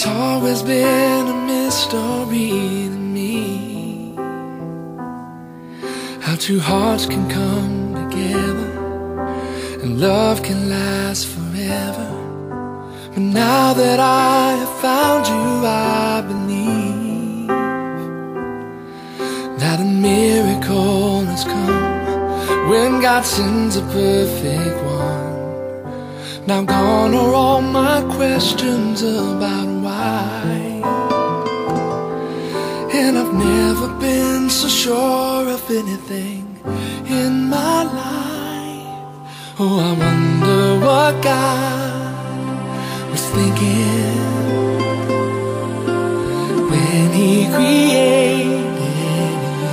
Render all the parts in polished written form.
It's always been a mystery to me how two hearts can come together and love can last forever. But now that I have found you, I believe that a miracle has come when God sends a perfect one. Now gone are all my questions about why, and I've never been so sure of anything in my life. Oh, I wonder what God was thinking when He created you.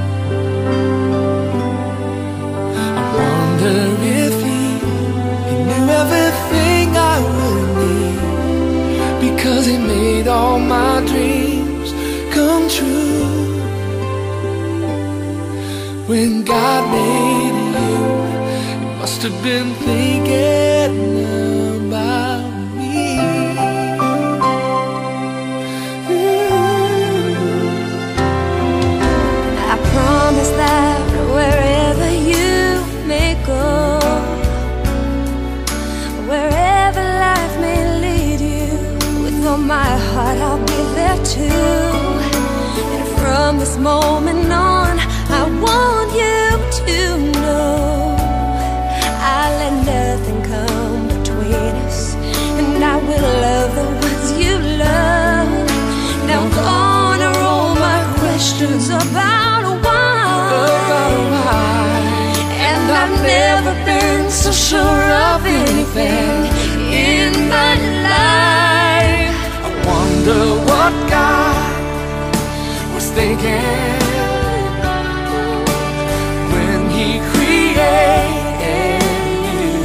I wonder if He knew everything I would need, because He made all my dreams come true. When God made you, He must have been thinking about me. I promise that wherever you may go, wherever life may lead you, with all my heart I'll be there too. And from this moment on, I want you to know I'll let nothing come between us, and I will love the ones you love. Now gone are all my questions about why, and I've never been so sure of anything in my life. I wonder what God was thinking when He created you.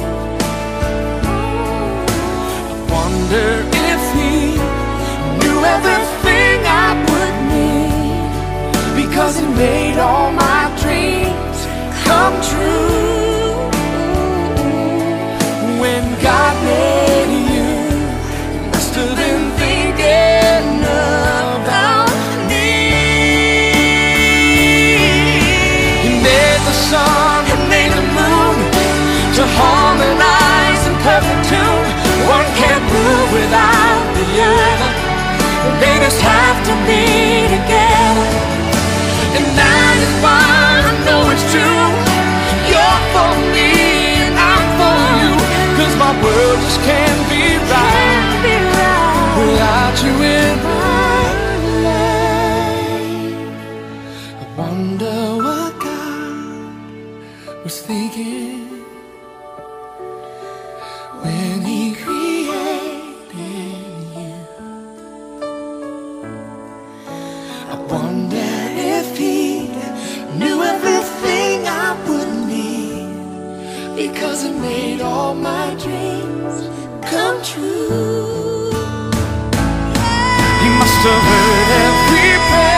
I wonder if He knew everything I would need, because He made all my dreams come true. When God made you, He must have been thinking about me. He made the sun, He made the moon to harmonize in perfect tune. One can't move without the other, they just have to be together. And that is why I know it's true. You're for me and I'm for you, 'cause my world just can't be right without you in my life. I wonder what God was thinking when He created you. I wonder if He knew everything I would need, because He made all my dreams come true. He must have heard every prayer